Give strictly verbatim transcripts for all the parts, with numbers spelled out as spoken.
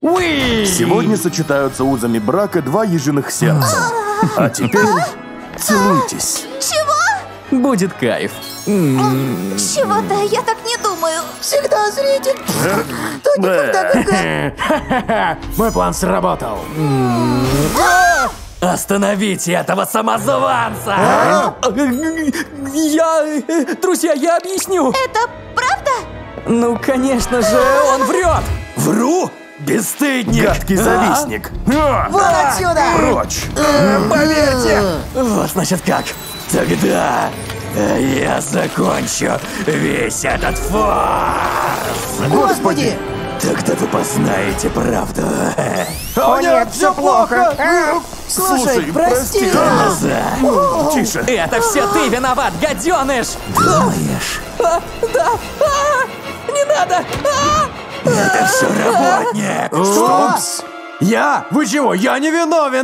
Уи! Сегодня сочетаются узами брака два ежиных сердца. А теперь целуйтесь. Чего? Будет кайф. Чего-то я так не думаю. Всегда зритель. То никогда другая. Мой план сработал. Остановите этого самозванца! Я... Друзья, я объясню. Это правда? Ну, конечно же, он врет. Вру? Бесстыдник! Гадкий завистник! Вон отсюда! Прочь! Поверьте! Вот значит как. Тогда я закончу весь этот фарс. Господи! Тогда вы познаете правду. О нет, все плохо! Слушай, прости! Глаза. Тише! Это все ты виноват, гаденыш! Думаешь? А, да! А, не надо! А! Это все работник! Упс! Я? Вы чего? Я не виновен!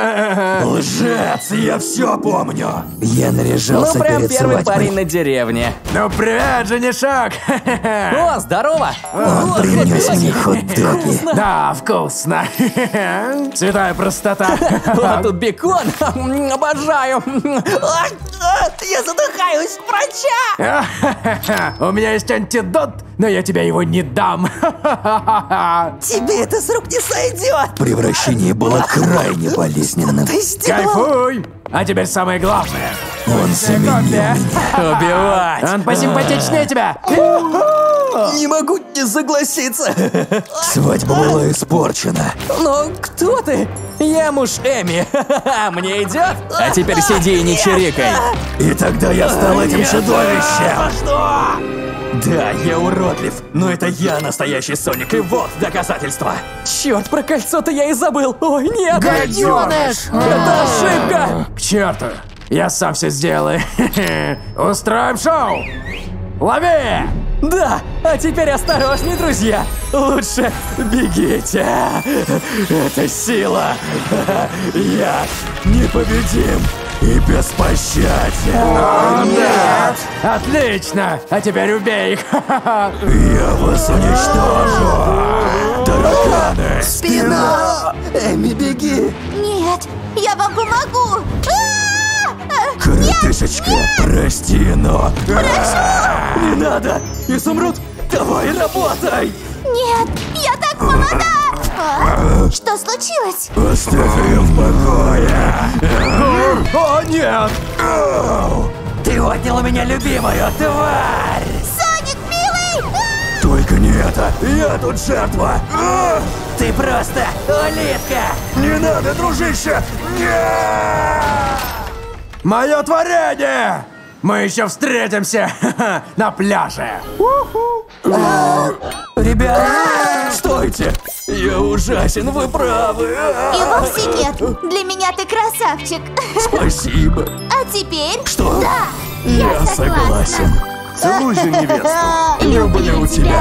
Лжец, я все помню. Я наряжался Ну, прям перед первый свадьбой. парень на деревне. Ну привет, женишок! О, здорово! Он принес мне хот-доги. Да, вкусно! Святая простота! А тут бекон! Обожаю! А, а, Я задыхаюсь! Врача! У меня есть антидот, но я тебе его не дам! Тебе это с рук не сойдет! Превращение было крайне болезненным. Ты сделал! Кайфуй! А теперь самое главное. Он заменил меня. Убивать! Он посимпатичнее тебя! Не могу не согласиться! Свадьба была испорчена. Но кто ты? Я муж Эми. Мне идет? А теперь сиди и не чирикай. И тогда я стал этим чудовищем. Что? Да, я уродлив, но это я настоящий Соник, и вот доказательства. Черт, про кольцо-то я и забыл. Ой, нет! Гаденыш! Это ошибка! К черту! Я сам все сделаю. Устроим шоу! Лови! Да, а теперь осторожней, друзья. Лучше бегите. Это сила. Я непобедим и беспощаден. Нет! Отлично! А теперь убей их! Я вас уничтожу. Тараканы. Спина! Эми, беги. Нет, я вам помогу. А! Коротышечка, прости, но... Не надо! Изумруд, давай работай! Нет, я так молода. А? Что случилось? Оставь ее в покое! О, нет! Ты отнял у меня любимую, тварь! Соник, милый! А! Только не это! Я тут жертва! Ты просто улитка! Не надо, дружище! Нет! Мое творение! Мы еще встретимся на пляже! Ребята, стойте! Я ужасен, вы правы! И вовсе нет. Для меня ты красавчик. Спасибо! А теперь? Что? Да, я, Я согласен! Целуй же невесту. Люблю тебя!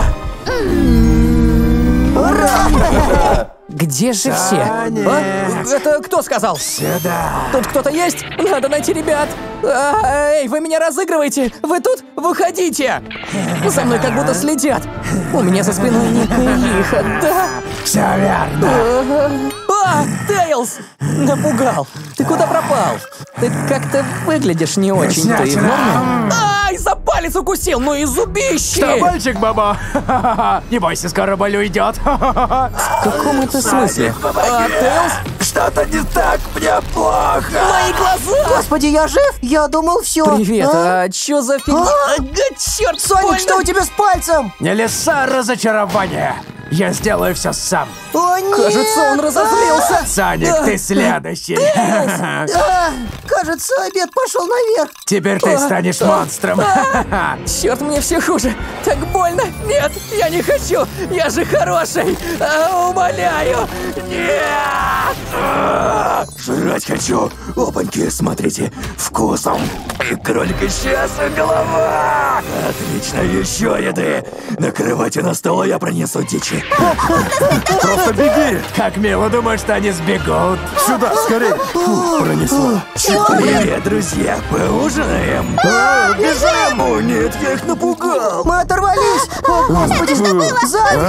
Где же все? А? Это кто сказал? Сюда! Тут кто-то есть? Надо найти ребят. А, эй, вы меня разыгрываете? Вы тут? Выходите! За мной как будто следят. У меня за спиной некое лихо, да? Все верно! А, Тейлз! Напугал. Ты куда пропал? Ты как-то выглядишь не очень. Ты Снятина. норм? Ай, за палец укусил, ну и зубище! Что, мальчик, баба? Не бойся, скоро боль уйдет. В каком это смысле? А, Тейлз? Что-то не так, мне плохо! Мои глаза! Господи, я жив? Я думал, все. Привет, а чё за фигня? А? Ага, черт, Соник, что у тебя с пальцем? Не леса разочарования. Я сделаю все сам. О, нет! Кажется, он разозлился. Соник, ты следующий. А, кажется, обед пошел наверх. Теперь ты станешь монстром. Черт, мне все хуже. Так больно. Нет, я не хочу. Я же хороший. А, умоляю. Нет. Жрать хочу! Опаньки, смотрите, вкусом! И кролик исчез, и голова! Отлично, еще еды! Накрывайте на стол, а я принесу дичи. Просто беги! Как мило, думаешь, что они сбегут. Сюда, скорее! Фу, пронесло. Привет, друзья! Поужинаем? Бежим! О нет, я их напугал! Мы оторвались. О, Господи, Это что было? сзади!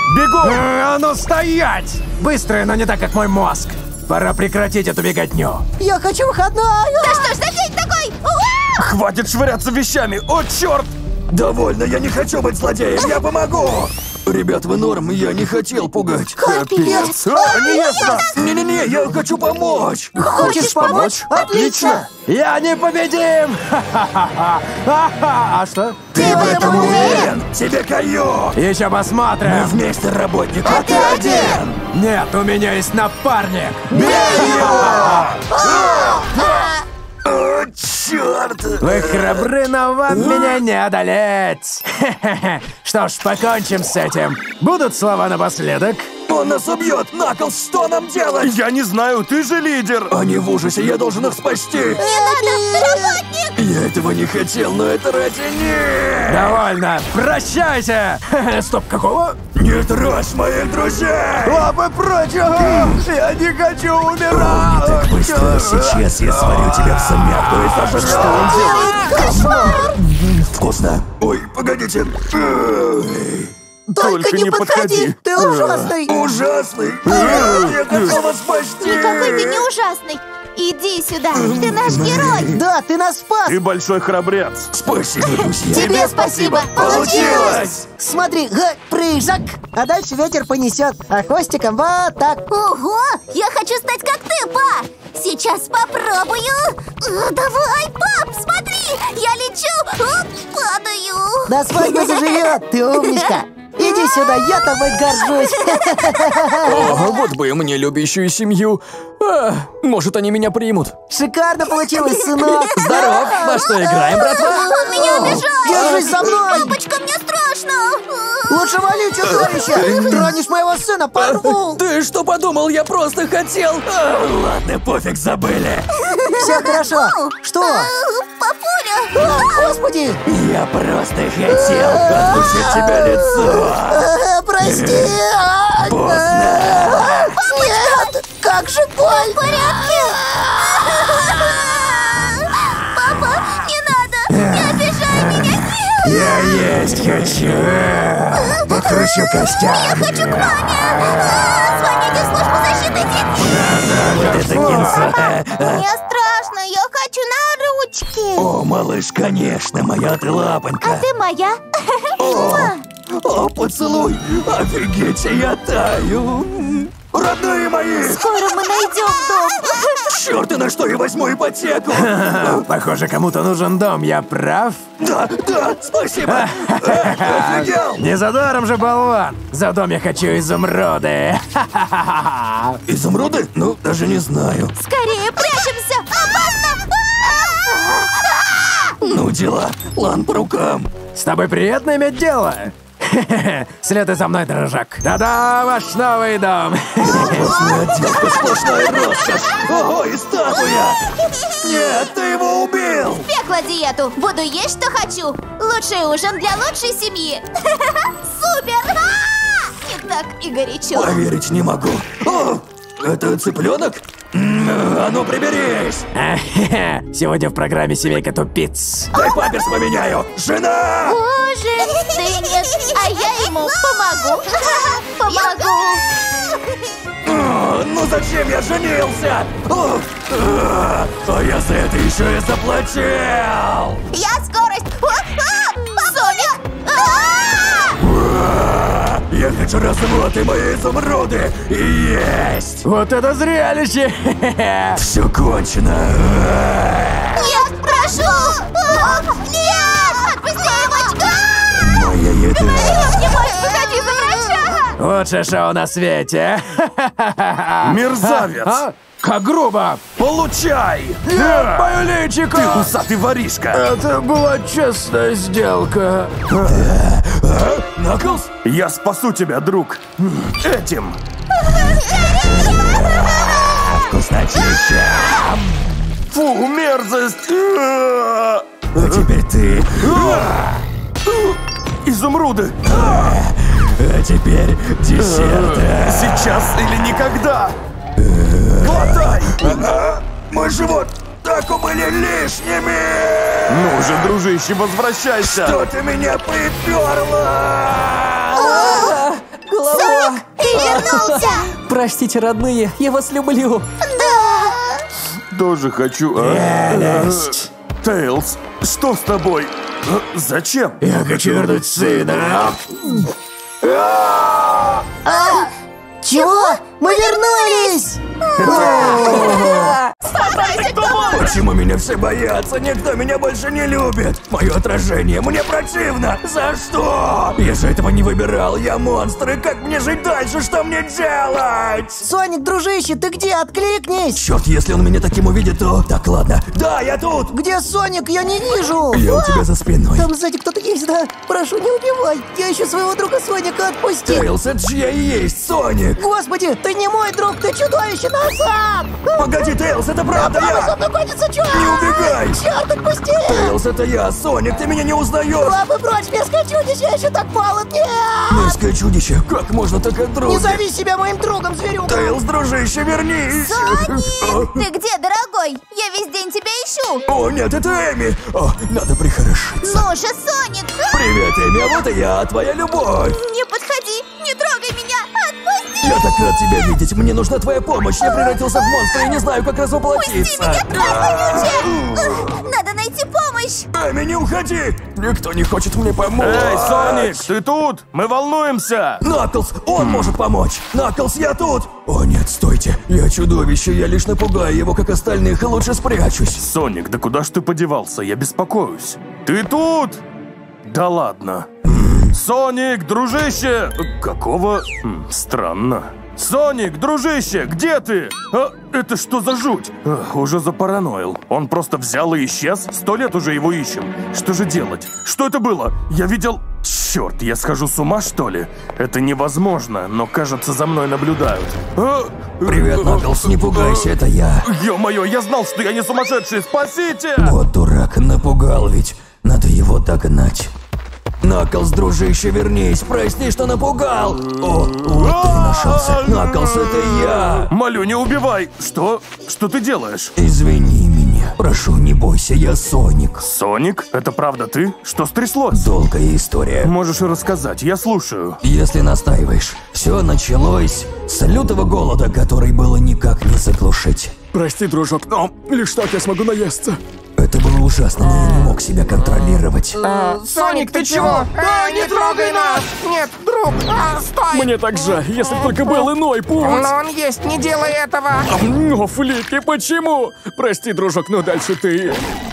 Бегу! А ну стоять! Быстро, но не так, как мой мозг. Пора прекратить эту беготню. Я хочу выходной! Да что ж за день такой? Уа! Хватит швыряться вещами! О, черт! Довольно, я не хочу быть злодеем, я помогу! Ребят, вы норм, я не хотел пугать. Капец! А, не ясно! Не-не-не, я хочу помочь! Хочешь помочь? Отлично! Я непобедим! Ха-ха-ха-ха! А что? Ты в этом уверен? Тебе каю! Еще Мы посмотрим. вместе работник, а ты ты один! Нет, у меня есть напарник. О, черт! Вы храбры, но вам меня не одолеть. Хе-хе-хе. Что ж, покончим с этим. Будут слова напоследок? Он нас убьет! Наклз, что нам делать? Я не знаю, ты же лидер! Они в ужасе, я должен их спасти! Не надо, работник! Я этого не хотел, но это ради них! Довольно. Прощайте. Хе-хе. Стоп, какого? Не трожь моих друзей! Лапы прочь! ага. Я не хочу умирать! Так быстро, сейчас я сварю тебя в сумятку и сожру! Что он делает? Кошмар! Вкусно! Ой, погодите! Эй, Только не подходи! Ты ужасный! ужасный! Нет, я хотел вас спасти! Никакой ты не ужасный! Иди сюда, ты наш герой! Да, ты нас спас! Ты большой храбрец! Спасибо, друзья! Тебе спасибо! Получилось! Смотри, га, прыжок! А дальше ветер понесет, а хвостиком вот так. Ого! Я хочу стать как ты, па! Сейчас попробую! О, давай, пап, смотри! Я лечу! О, падаю! До свадьбы заживет, ты умничка! Иди сюда, я тобой горжусь! О, вот бы и мне любящую семью. А, может, они меня примут. Шикарно получилось, сынок! Здоров! Во что играем, братва? Он меня обижает! Держись за мной! Папочка, мне страшно! Лучше вали, чудовище! Тронешь моего сына, порву! Ты что подумал? Я просто хотел... А, Ладно, пофиг, забыли! Все хорошо! Что? Папуля! О, Господи! Я просто хотел откусить тебе лицо! Э, Прости! А, Поздно! Нет! Как же боль! В порядке? Папа, не надо! Не обижай меня! Я есть хочу! Покручу костяк! Хочу к маме! Звоните в службу защиты детей! Вот это кинца! Мне страшно, я хочу на ручки! О, малыш, конечно, моя ты лапонька! А ты моя? О, поцелуй! Офигеть, я таю! Родные мои! Скоро мы найдем дом! Черт, и на что я возьму ипотеку? Похоже, кому-то нужен дом, я прав? Да, да, спасибо! Э, Офигел! Не за даром же, болван! За дом я хочу изумруды! Изумруды? Ну, даже не знаю. Скорее прячемся! Опасно! Ну, дела. Лан по рукам. С тобой приятно иметь дело! Хе-хе-хе. Следуй за мной, дрожак. Да-да, ваш новый дом! Классная отделка, сплошная роскошь. Ого, и статуя! Нет, ты его убил! Пекло диету! Буду есть, что хочу! Лучший ужин для лучшей семьи! Супер! А! Не так и горячо! Поверить не могу. О, это цыпленок? М, А ну, приберись! Ахе-хе. Сегодня в программе «Семейка тупиц». Дай памперс поменяю! Жена! Ужин! Ты нет, а я ему помогу! Помогу! О, ну зачем я женился? О, а, а я за это еще и заплатил! Я скорость! Соня! А, Я хочу развод и мои изумруды! И есть! Вот это зрелище! Хе-хе-хе. Все кончено! Нет, прошу! Нет! Отпусти, девочка! Моя еда! Не можешь выходить за врача! Лучшее шоу на свете! Мерзавец! А? Как грубо! Получай! Нет, мое личико! Ты усатый воришка! Это была честная сделка. Наклз? Я спасу тебя, друг! Этим! Вкуснотища! Фу, мерзость! А теперь ты! Изумруды! А теперь десерт! Сейчас или никогда! Хватай! А, Мой живот! Так были лишними! Ну же, дружище, возвращайся! Что ты меня приперла? голова. Соник, ты вернулся! Простите, родные, я вас люблю. Да! Тоже хочу, а? Тейлз, что с тобой? А, Зачем? Я хочу вернуть сына. Чего? Мы вернулись! Почему меня все боятся? Никто меня больше не любит. Мое отражение мне противно. За что? Я же этого не выбирал. Я монстр. И как мне жить дальше? Что мне делать? Соник, дружище, ты где? Откликнись! Черт, если он меня таким увидит, то... Так, ладно. Да, я тут. Где Соник? Я не вижу! Я у тебя за спиной. Там сзади кто-то есть, да? Прошу, не убивай! Я ищу своего друга Соника, отпусти! Тейлз, это же я и есть Соник. Господи, ты не мой друг, ты чудовище назад! Погоди, Тейлз, это правда Папа, я. со мной гонится, чувак! Не убегай. Черт, отпусти! Тейлз, это я, Соник, ты меня не узнаешь. Лапы прочь, мерзкое чудище, я еще так молод, нет! Мерзкое чудище, как можно так от друга? Не зови себя моим другом, зверюга! Тейлз, дружище, вернись. Соник! Ты где, дорогой? Я весь день тебя ищу. О, нет, это Эми. О, надо прихорошиться. Ну же, Соник! Привет, Эми, а вот и я, твоя любовь. Не подходи, не трогай меня, отпусти! Я так рад тебя видеть, мне нужна твоя помощь. Я превратился в монстра и не знаю, как Пусти разоплатиться. меня, тварь вонючая! Надо найти помощь! Эми, не уходи. Никто не хочет мне помочь. Эй, Соник, ты тут? Мы волнуемся! Наклз, он может помочь. Наклз, я тут. О, нет, стойте. Я чудовище, я лишь напугаю его, как остальных, и лучше спрячусь. Соник, да куда ж ты подевался? Я беспокоюсь. Ты тут? Да ладно. Соник, дружище! Какого? М, Странно. Соник, дружище, где ты? А, это что за жуть? Ах, уже запараноил. Он просто взял и исчез? Сто лет уже его ищем. Что же делать? Что это было? Я видел... Черт, я схожу с ума, что ли? Это невозможно, но, кажется, за мной наблюдают. А, Привет, Наклз, не пугайся, это я. Ё-моё, я знал, что я не сумасшедший, спасите! Вот дурак, напугал ведь. Надо его догнать. Наклз, дружище, вернись, прости, что напугал. О, вот ты и нашелся. Наклз, это я. Молю, не убивай! Что? Что ты делаешь? Извини меня. Прошу, не бойся, я Соник. Соник? Это правда ты? Что стряслось? Долгая история. Можешь и рассказать, я слушаю. Если настаиваешь, все началось с лютого голода, который было никак не заглушить. Прости, дружок, но лишь так я смогу наесться. Это было ужасно, но я не мог себя контролировать. Соник, ты чего? А, не трогай нас! Нет, друг, а, стой! Мне так жаль, если бы только был иной путь. Но он есть, не делай этого! Но, Флики, почему? Прости, дружок, но дальше ты.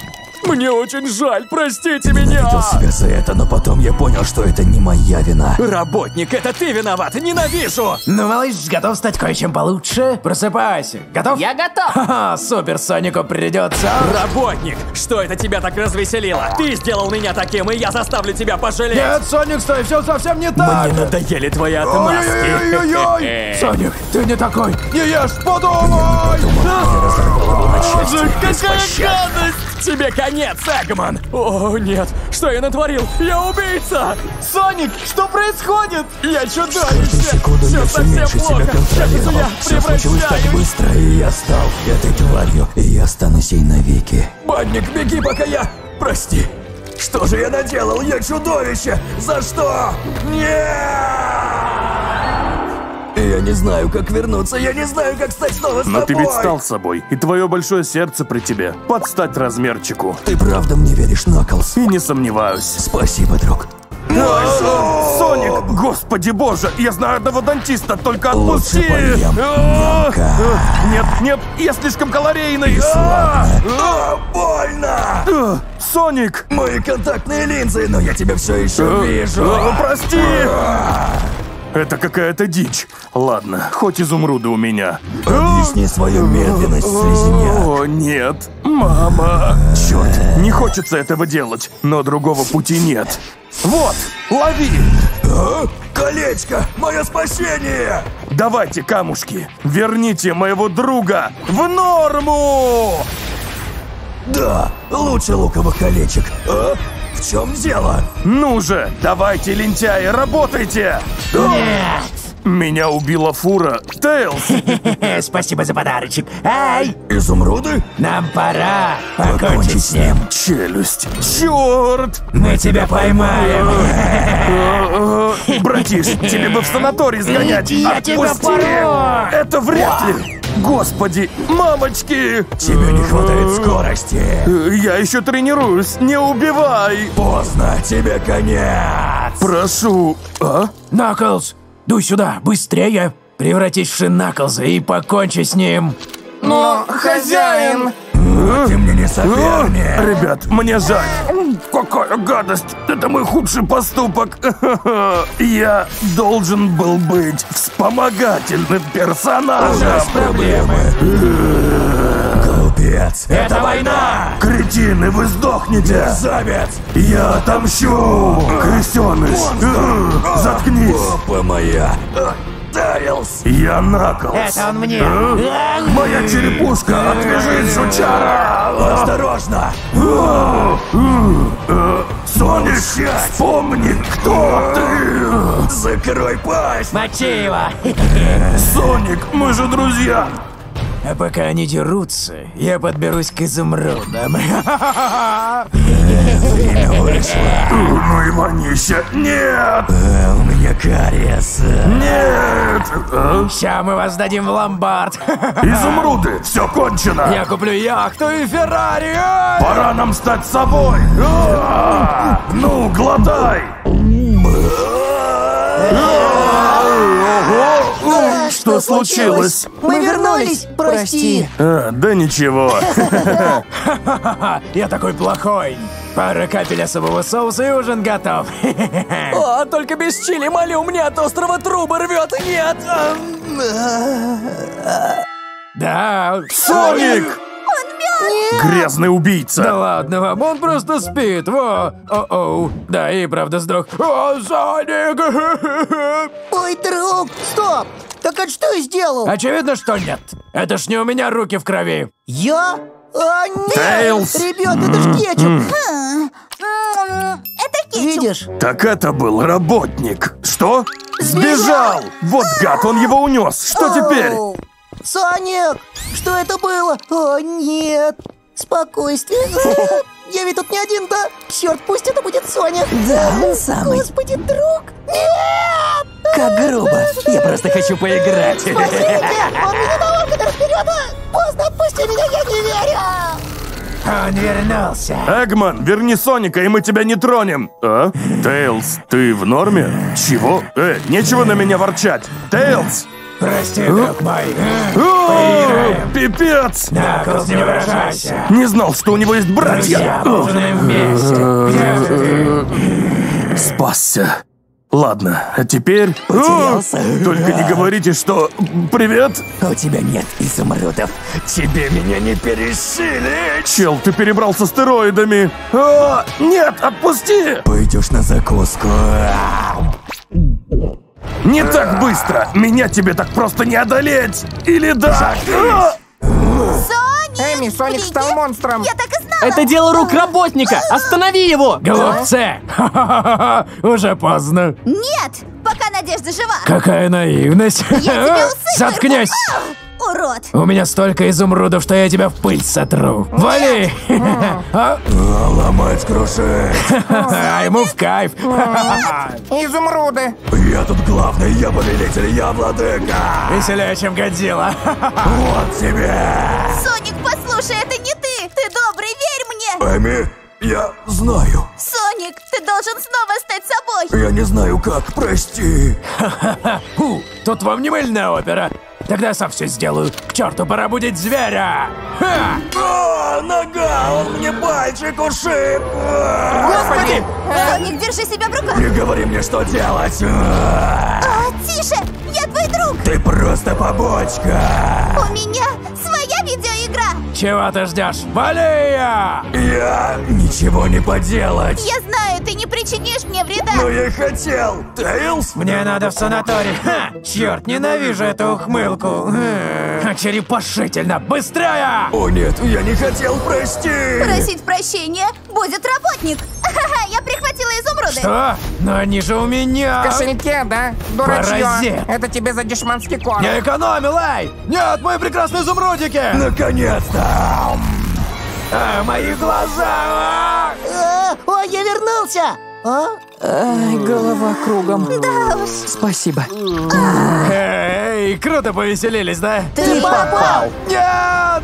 Мне очень жаль, простите меня. Ненавидел себя за это, но потом я понял, что это не моя вина. Работник, это ты виноват, ненавижу! Ну, малыш, готов стать кое-чем получше? Просыпайся. Готов? Я готов! Ха-ха, супер, Сонику придется. Работник, что это тебя так развеселило? Ты сделал меня таким, и я заставлю тебя пожалеть! Нет, Соник, стой, все совсем не так. Мне надоели твои отмазки! Ой-ой-ой-ой-ой! Соник, ты не такой! Не ешь, подумай! Я разорвал его на части. Какая гадость! Тебе конец, Эгман! О, нет, что я натворил? Я убийца! Соник, что происходит? Я Каждую чудовище! секунду я все совсем меньше себя плохо. контролировал. Я Все случилось так превращаюсь. быстро, и я стал этой тварью. И я останусь ей навеки. Бадник, беги, пока я... Прости. Что же я наделал? Я чудовище! За что? Нет! Я не знаю, как вернуться. Я не знаю, как стать снова с Но ты тобой. ведь стал собой, и твое большое сердце при тебе. Подстать размерчику. Ты правда мне веришь, Наклз? И не сомневаюсь. Спасибо, друг. Соник, господи боже, я знаю одного дантиста, только Лучше отпусти! поем. А, Ну-ка. а, Нет, нет, я слишком калорийный! А, А, больно! а, Соник! Мои контактные линзы, но я тебя все еще А, вижу. а, Прости! Это какая-то дичь. Ладно, хоть изумруды у меня. Объясни свою медленность, слизняк. О, нет. Мама. Черт, не хочется этого делать, но другого пути нет. Вот, лови. А? Колечко! Мое спасение! Давайте, камушки, верните моего друга в норму! Да, лучше луковых колечек. А? В чем дело? Ну же, давайте, лентяи, работайте! Нет! Меня убила фура. Тейлз! Спасибо за подарочек. Ай, Изумруды? нам пора покончить с ним. Челюсть. Черт! Мы тебя поймаем. Братиш, тебе бы в санаторий сгонять. Иди, я тебя Отпусти! порву. Это вряд ли. Господи, мамочки! Тебе не хватает скорости. Я еще тренируюсь. Не убивай! Поздно, тебе конец. Прошу. А? Наклз, дуй сюда, быстрее. Превратись в Шин Наклза и покончи с ним. Но, хозяин... Ты мне не соперник. Ребят, мне жаль. Какая гадость! Это мой худший поступок. Я должен был быть вспомогательным персонажем. Проблемы. Глупец. Это война. Кретины, вы сдохнете! Мерзавец. Я отомщу! Крысёныш! Э, Заткнись! Опа моя. Тейлз. Я Наклз! Это он мне. Э? Моя черепушка! Отвяжись, жучара! Осторожно. Соник, вспомни, кто ты! Закрой пасть. Мочи его. Соник, мы же друзья! А пока они дерутся, я подберусь к изумрудам. Время вышло. Ну и вонища! Нет! А, у меня кариес. Нет! А? Ща мы вас дадим в ломбард. Изумруды! Все кончено! Я куплю яхту и Феррари. Пора нам стать собой! А! Ну, глотай! Что случилось? Мы вернулись, прости. А, да ничего. Я такой плохой. Пара капель особого соуса и ужин готов. О, только без чили, молю, у меня от острова трубы рвет. Нет. Да. Соник! Грязный убийца! Да ладно вам, он просто спит, во! О-оу, да и правда сдох. О, Соник! Ой, друг, стоп! Так а что я сделал? Очевидно, что нет. Это ж не у меня руки в крови. Я? А, нет! Тейлз! Ребят, это ж кетчуп! Это кетчуп. Видишь? Так это был работник. Что? Сбежал! Вот гад, он его унес. Что теперь? Оу. Соник! Что это было? О, нет! Спокойствие. Я ведь тут не один-то. Черт, пусть это будет Соник. Да, он самый. Господи, друг! Нет! Как грубо. Я просто хочу поиграть. Спасите! Он меня на орбитер вперед! Поздно, отпусти меня, я не верю! Он вернулся. Эгман, верни Соника, и мы тебя не тронем. А? Тейлз, ты в норме? Чего? Э, нечего на меня ворчать. Тейлз! Прости, друг мой. О, пипец! Наклз, не выражайся. Не знал, что у него есть братья. Друзья, ужинаем вместе. Где же ты? Спасся. Ладно, а теперь... Потерялся. О, только не говорите, что... Привет! У тебя нет изумрудов. Тебе меня не пересилить. Чел, ты перебрал с астероидами. О, нет, отпусти! Пойдешь на закуску. Не так быстро! Меня тебе так просто не одолеть! Или да? А! Соник! Эми, Соник Видишь? стал монстром. Я так и знала! Это дело рук работника. Останови его. Голубцы! Уже поздно. Нет! Пока Надежда жива! Какая наивность. Я тебя усыплю! Заткнись! А, урод! У меня столько изумрудов, что я тебя в пыль сотру. Вали! А? Ломать, крушить. А ему в кайф. Изумруды. Я тут главный, я повелитель, я владыка. Веселее, чем Годзилла. Вот тебе. Соник, послушай, это не ты! Ты добрый, верь мне! Эми, я знаю. Соник, ты должен снова стать собой! Я не знаю как, прости. Фу, тут вам не мыльная опера. Тогда я сам все сделаю. К черту, пора будить зверя. Ха! А, нога, он мне пальчик ушиб. Господи! Соник, держи себя в руках! Не говори мне, что делать. А, тише! Я твой друг! Ты просто побочка. У меня своя видеоигра! Чего ты ждешь? Вали! Я ничего не поделать. Я знаю, ты не причинишь мне вреда! Ну я хотел! Тейлз? Мне надо в санаторий. Ха! Черт, ненавижу эту ухмылку. Хм, черепашительно. Быстрее! О нет, я не хотел, прости! Просить прощения будет работник. Ха-ха, я прихватила изумруды. Что? Но они же у меня. В кошельке, да? Дурачье. Паразит. Это тебе за дешманский корм. Не экономил, эй! Нет, мои прекрасные изумрудики! Наконец-то! А, мои глаза! А, Ой, я вернулся! А? Ай, голова кругом. Да уж. Спасибо. Эй, круто повеселились, да? Ты попал! Нет!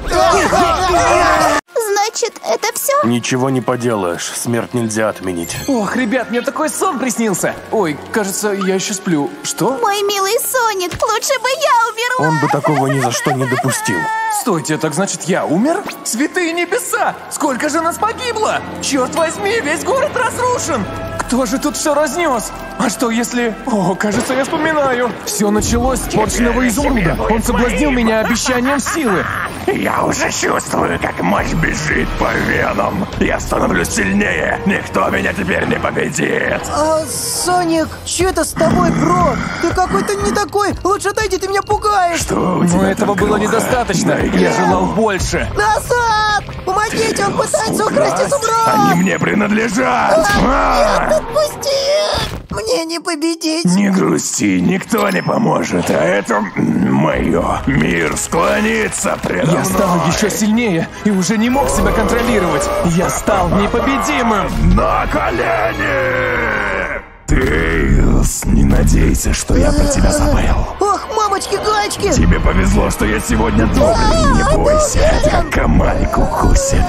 Значит, это все? Ничего не поделаешь, смерть нельзя отменить. Ох, ребят, мне такой сон приснился. Ой, кажется, я еще сплю. Что? Мой милый Соник, лучше бы я умерла. Он бы такого ни за что не допустил. Стойте, так значит я умер? Святые небеса! Сколько же нас погибло? Черт возьми, весь город разрушен! Кто же тут все разнес? А что если... О, кажется, я вспоминаю. Все началось с порченного изумруда. Он соблазнил меня обещанием силы. Я уже чувствую, как мощь бежит по венам. Я становлюсь сильнее. Никто меня теперь не победит. А, Соник, что это с тобой, бро? Ты какой-то не такой. Лучше отойди, ты меня пугаешь. Что у Но тебя этого так было глухо? недостаточно. Я желал больше. Назад! Помогите, он пытается украсть изумруд! Они мне принадлежат. А! Отпусти! Мне не победить! Не грусти, никто не поможет, а это мое. Мир склонится предо Я стал мной. еще сильнее и уже не мог себя контролировать. Я стал непобедимым. На колени! Тейлз, не надейся, что я про тебя забыл. Ох, мамочки-гаечки! Тебе повезло, что я сегодня добрый. Не бойся, это комарик укусит.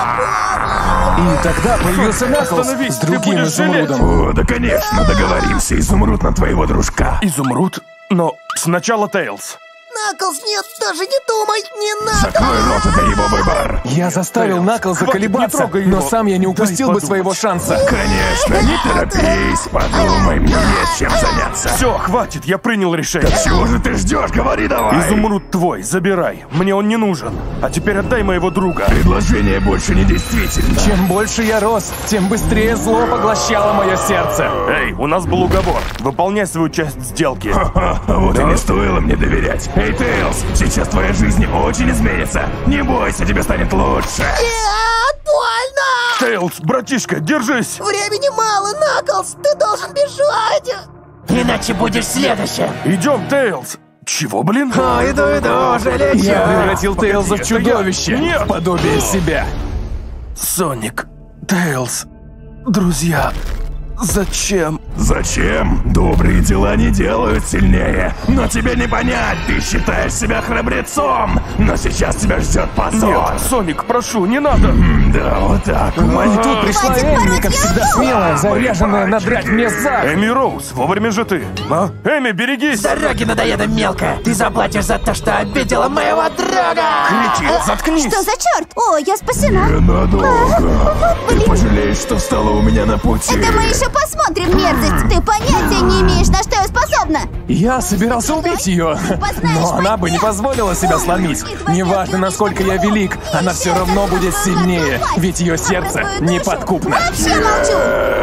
И тогда появился Наклз Остановись, с ты другим будешь жалеть. изумрудом. О, да конечно, договоримся. Изумруд на твоего дружка. Изумруд? Но сначала Тейлз. Наклз, нет, даже не думай! Не надо! Закрой рот, это его выбор. Я заставил Тейлз, Наклза хватит, не колебаться, трогай но его. сам я не Дай упустил бы подумать. своего шанса. Конечно, не торопись. Подумай, мне есть чем заняться. Все, хватит, я принял решение. Чего же ты ждешь? Говори давай. Изумруд твой, забирай. Мне он не нужен. А теперь отдай моего друга. Предложение больше не действительно. Чем больше я рос, тем быстрее зло поглощало мое сердце. Эй, у нас был уговор. Выполняй свою часть сделки. Ха-ха, вот и не стоило мне доверять. Эй, Тейлз, сейчас твоя жизнь очень изменится. Не бойся, тебе станет лучше. Нет, больно! Тейлз, братишка, держись. Времени мало, Наклз! Ты должен бежать! Иначе будешь следующим. Идем, Тейлз. Чего, блин? О, иду, иду, уже лечу. Я превратил Тейлза в это я. чудовище, Нет. в подобие себя. Соник, Тейлз, друзья, зачем? Зачем? Добрые дела не делают сильнее. Но тебе не понять, ты считаешь себя храбрецом. Но сейчас тебя ждет позор. Нет, Соник, прошу, не надо. Да, вот так. И тут пришла Хватит Эмми, пороть как всегда яйцо! смелая, заряженная надрать мне зад. Эми Роуз, вовремя же ты. А? Эми, берегись. Дороги надоеда мелко. Ты заплатишь за то, что обидела моего друга. Кричи, заткнись. Что за черт? О, я спасена. Ненадолго. Ты пожалеешь, что встала у меня на пути. Это мы еще посмотрим, мерзость. Ты понятия не имеешь, на что я способна. Я собирался убить ее, но она бы не позволила себя сломить. Неважно, насколько я велик, она все равно будет сильнее, ведь ее сердце неподкупно. Вообще молчу.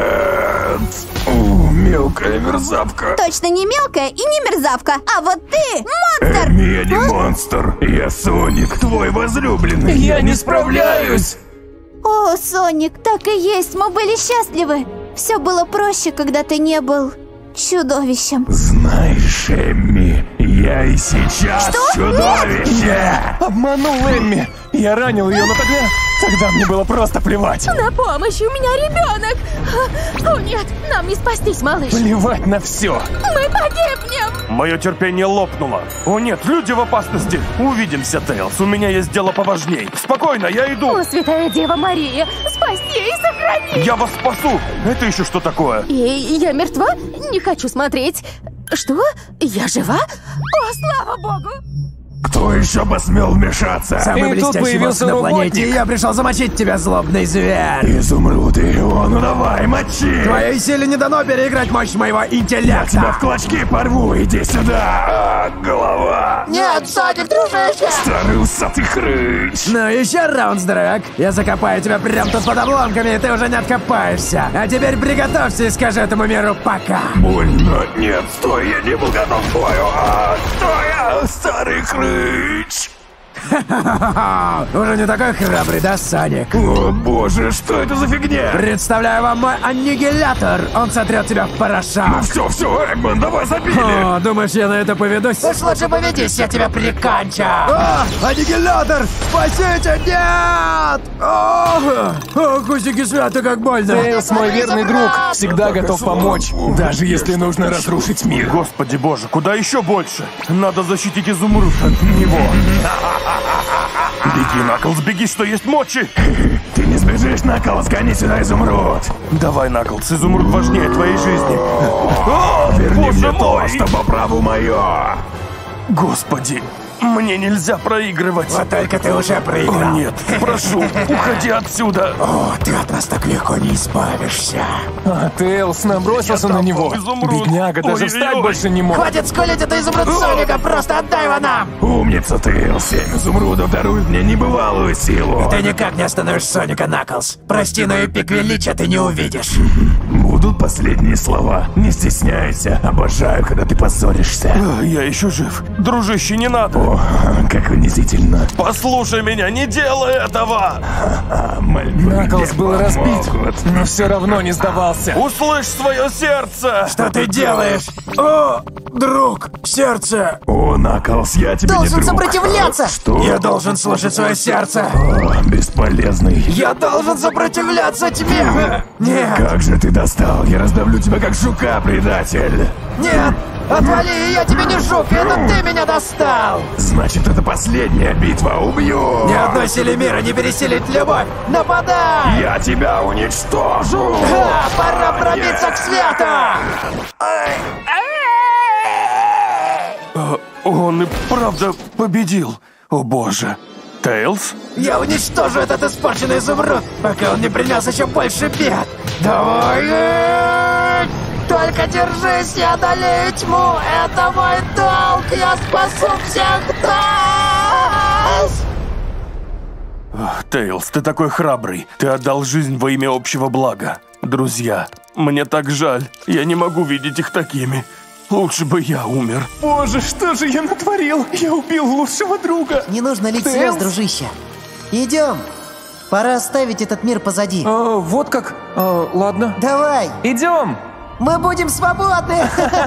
О, мелкая мерзавка. Точно не мелкая и не мерзавка, а вот ты монстр. Эми, я не монстр. Я Соник, твой возлюбленный. Я не справляюсь! О, Соник, так и есть, мы были счастливы. Все было проще, когда ты не был чудовищем. Знаешь, Эмми, я и сейчас чудовище. Обманул Эмми! Я ранил ее, но тогда... Тогда мне было просто плевать. На помощь, у меня ребенок! О нет, нам не спастись, малыш! Плевать на все. Мы погибнем! Мое терпение лопнуло. О нет, люди в опасности. Увидимся, Тейлз. У меня есть дело поважней. Спокойно, я иду. О, святая Дева Мария, спаси и сохрани! Я вас спасу. Это еще что такое? И я мертва? Не хочу смотреть. Что? Я жива? О, слава богу! Кто еще посмел вмешаться? Самый И тут блестящий появился босс на планете, работник. и я пришел замочить тебя, злобный зверь. Изумруды, о, ну давай, мочи. Твоей силе не дано переиграть мощь моего Я тебя интеллекта. в клочки порву, иди сюда. А, голова. Нет, Нет, Соник, дружище! Старый усатый хрыч! Ну еще раунд, здоровяк. Я закопаю тебя прямо тут под обломками, и ты уже не откопаешься. А теперь приготовься и скажи этому миру пока. Больно. Нет, стой, я не был готов к бою. А, стой, старый хрыч! Уже не такой храбрый, да, Соник? О боже, что это за фигня? Представляю вам мой аннигилятор. Он сотрет тебя в порошок. Все, все, Эгман, давай забили. О, думаешь, я на это поведусь? Уж лучше поведись, я тебя приканчу! О, аннигилятор! Спасите, нет! О, о, кусики свято, как больно. Тейлс, мой верный друг, всегда готов помочь, даже если нужно разрушить мир. Господи боже, куда еще больше? Надо защитить изумруд от него. Беги, Наклз, беги, что есть мочи! Ты не сбежишь, Наклз, гони сюда изумруд. Давай, Наклз, изумруд важнее твоей жизни. О, верни Боже мне мой! то, что по праву мое. Господи, мне нельзя проигрывать. Вот только ты уже О, проиграл. нет, прошу, уходи отсюда. О, ты от нас так легко не избавишься. А Тейлс набросился Я на там него. изумруд. Бедняга даже Ой-ой-ой. встать больше не мог. Хватит скулить, это изумруд Соника, просто отдай его нам! Умница, Тейлс. Семь изумрудов дарует мне небывалую силу. Ты никак не остановишь Соника, Наклз. Прости, но и пик величия ты не увидишь. Будут последние слова. Не стесняйся. Обожаю, когда ты позоришься. А, Я еще жив. Дружище, не надо. О, как унизительно. Послушай меня, не делай этого! А, мольбы Наклз не был разбит, помогут. но все равно не сдавался. Услышь свое сердце! Что ты делаешь? О, друг, сердце! О, Наклз, я тебе Должен не друг. сопротивляться! Что? Я должен слушать свое сердце. О, бесполезный. Я должен сопротивляться тьме. Нет, Как же ты достал? Я раздавлю тебя как жука, предатель. Нет! Отвали, я тебе не жук, это ты меня достал! Значит, это последняя битва. Убью. ни одной силе мира не пересилить любовь. Нападай! Я тебя уничтожу. А, пора пробиться к свету! А, Он и правда победил. О боже. Тейлс? Я уничтожу этот испорченный изумруд, пока он не принес еще больше бед. Давай! э, Только держись, я одолею тьму! Это мой долг! Я спасу всех нас! Ах, Тейлс, ты такой храбрый. Ты отдал жизнь во имя общего блага. Друзья, мне так жаль. Я не могу видеть их такими. Лучше бы я умер. Боже, что же я натворил? Я убил лучшего друга. Не нужно лить Тейлс? слез, дружище. Идем. Пора оставить этот мир позади. А, вот как? А, ладно. Давай, Идем. мы будем свободны!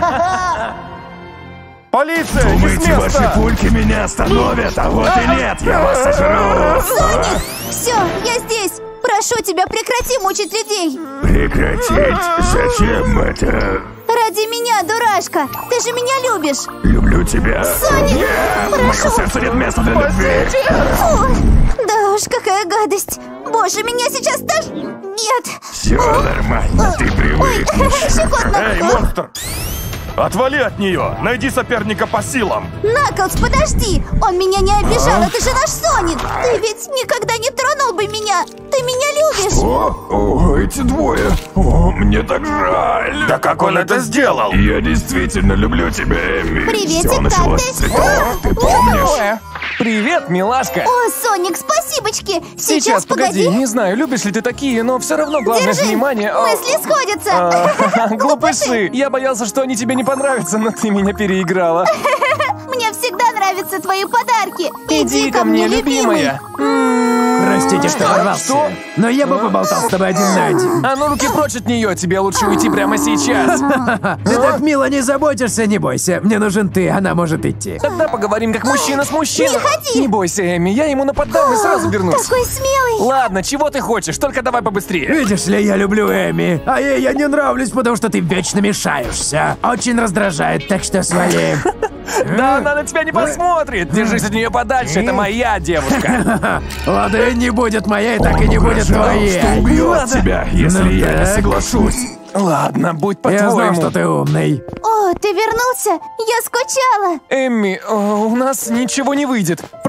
Полиция, не с Думаете, ваши места! пульки меня остановят? А вот и нет, я вас сожру. Соник, все, я здесь. Прошу тебя, прекрати мучить людей. Прекратить? Зачем это? Ради меня, дурашка. Ты же меня любишь. Люблю тебя. Соник, Нет, в моем прошу. сердце нет места для любви. Фу, да уж, какая гадость. Боже, меня сейчас даже... Нет. Все нормально, ты Ой, привыкнешь. щекотно. Эй, монстр! Отвали от нее! Найди соперника по силам! Наклз, подожди! Он меня не обижал, это же наш Соник! Ты ведь никогда не тронул бы меня! Ты меня любишь! О, о, эти двое. О, мне так жаль. Да как он это сделал? Я действительно люблю тебя, Эми. Приветик, Все началось как с ты? цветов, ты помнишь? Привет, милашка. О, Соник, спасибочки! Сейчас, погоди. Не знаю, любишь ли ты такие, но все равно главное Держи! внимание. О, Мысли сходятся! а, Глупыши. Я боялся, что они тебе не понравятся, но ты меня переиграла. Мне всегда нравятся твои подарки! Иди ко мне, любимая. Простите, что ворвался. Что? Но я бы поболтал с тобой один на один. А ну руки прочь от нее, тебе лучше уйти прямо сейчас. Ты так мило не заботишься, не бойся. Мне нужен ты, она может идти. Тогда поговорим как мужчина с мужчиной. Не ходи! Не бойся, Эми, я ему нападам и сразу вернусь. Такой смелый! Ладно, чего ты хочешь, только давай побыстрее. Видишь ли, я люблю Эми, а ей я не нравлюсь, потому что ты вечно мешаешься. Очень раздражает, так что свали. Да она на тебя не посмотрит. Держись от нее подальше, это моя девушка. Ладно, не будет моей, так и не будет твоей. Что убьет тебя, если Ну я не так. соглашусь? Ладно, будь Я знал, по-твоему. что ты умный. О, ты вернулся? Я скучала! Эмми, э, у нас ничего не выйдет.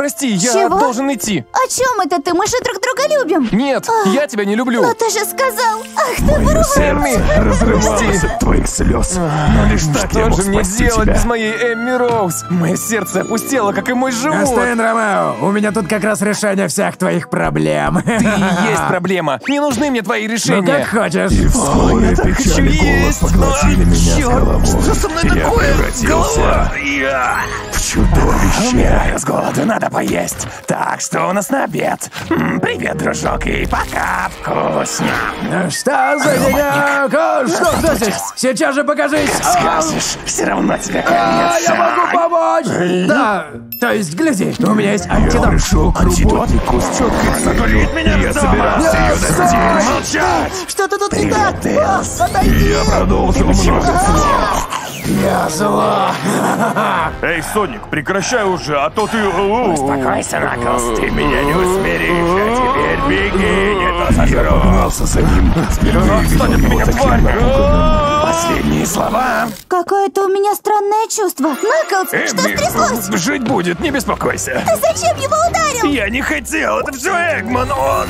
прости, я Чего? должен идти. О чем это ты? Мы же друг друга любим. Нет, А, я тебя не люблю. Но ты же сказал. Ах ты врун. Эмми, Разрывалось от твоих слез. Но лишь так я что мог же мне спасти делать тебя. без моей Эмми Роуз? Мое сердце опустело, как и мой живот. Остин, Ромео, у меня тут как раз решение всех твоих проблем. Ты и есть проблема. Не нужны мне твои Ну решения. как хочешь. О, я так хочу есть. Поглотили меня с головой. Что со мной Я такое? превратился Голова. в чудовище. Умираю с голоду, надо поесть. Так, что у нас на обед? М, привет, дружок, и пока. Вкусно. Ну что за денек? О, что, кто здесь? Сейчас же покажись. А, Скажешь, все равно тебе а, конец. я могу помочь. Да, то есть, гляди, у меня есть Я антидот. пришел к работе кустик согреть меня. Я собирался ее Стой! найти. Молчать! Что-то тут не так. А, отойди. Я продолжил множество. Я зло. Эй, Соник, прекращай уже, а то ты... Успокойся, Наклз, ты меня не усмиришь, а теперь беги, не то Я погнался за ним. Впервые видел его таким напуганным. Последние слова. Какое-то у меня странное чувство. Наклз, что стряслось? Жить будет, не беспокойся. Ты зачем его ударил? Я не хотел, это все Эгман, он...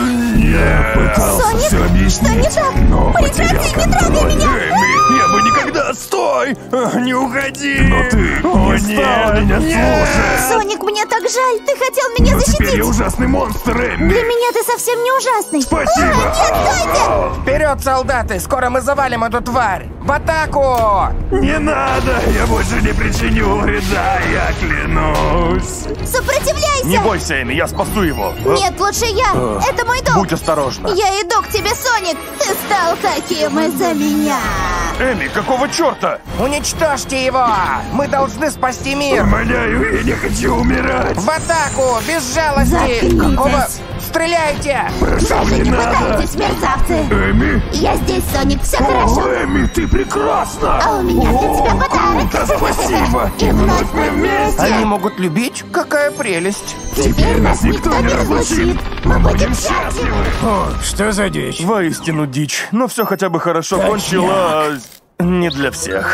Я пытался Соник, все объяснить, что не так? но Прекрати, потерял не трогай контроль. меня! Эми, я бы никогда... Стой! Не уходи! Но ты О, не стал меня слушать. Соник, мне так жаль. Ты хотел меня Но теперь защитить. я ужасный монстр, Эмми. Для меня ты совсем не ужасный. Спасибо. А, нет, стойте! Вперед, солдаты! Скоро мы завалим эту тварь! В атаку! Не надо, я больше не причиню вреда, я клянусь. Сопротивляйся! Не бойся, Эми, я спасу его. Нет, лучше я. Это мой долг. Будь осторожна. Я иду к тебе, Соник. Ты стал таким из-за меня. Эми, какого черта? Уничтожьте его! Мы должны спасти мир! Умоляю, я не хочу умирать. В атаку! Без жалости! Заткнитесь. Какого? Стреляйте! Прошу, Даже не не надо. пытайтесь, мерзавцы. Эми, Я здесь, Соник, все о, хорошо. Эми, ты прекрасна. А у меня для тебя подарок. Да спасибо. И вновь мы вместе. Они могут любить? Какая прелесть! Теперь нас никто не разлучит. Мы будем счастливы. Что за дичь? Воистину дичь, но все хотя бы хорошо кончилось. Не для всех.